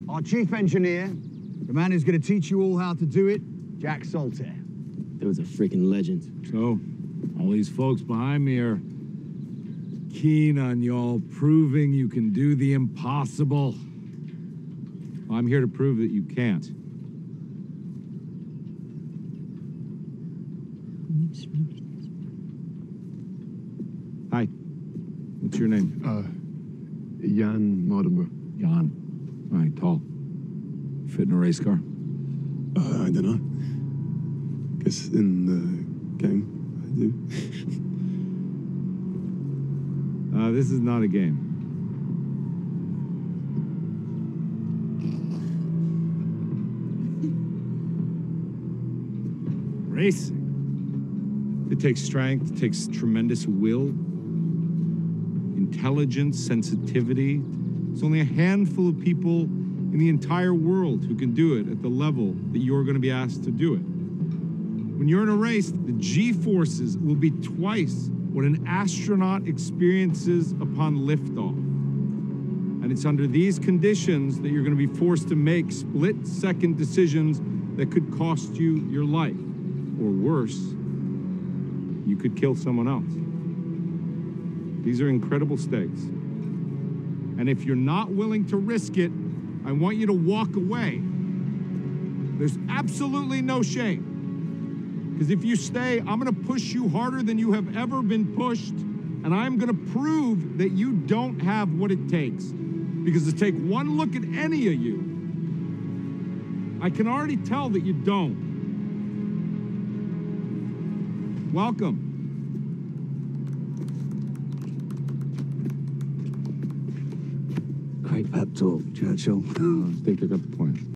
Our chief engineer, the man who's going to teach you all how to do it, Jack Salter. It was a freaking legend. So, all these folks behind me are keen on y'all proving you can do the impossible. Well, I'm here to prove that you can't. Hi. What's your name? Jan Mortimer. Jan. All right, tall. Fit in a race car? I don't know. Guess in the game, I do. This is not a game. Racing. It takes strength, it takes tremendous will, intelligence, sensitivity. There's only a handful of people in the entire world who can do it at the level that you're going to be asked to do it. When you're in a race, the G-forces will be twice what an astronaut experiences upon liftoff. And it's under these conditions that you're going to be forced to make split-second decisions that could cost you your life. Or worse, you could kill someone else. These are incredible stakes. And if you're not willing to risk it, I want you to walk away. There's absolutely no shame. Because if you stay, I'm gonna push you harder than you have ever been pushed, and I'm gonna prove that you don't have what it takes. Because to take one look at any of you, I can already tell that you don't. Welcome. Great pep talk, Churchill. I think I got the point.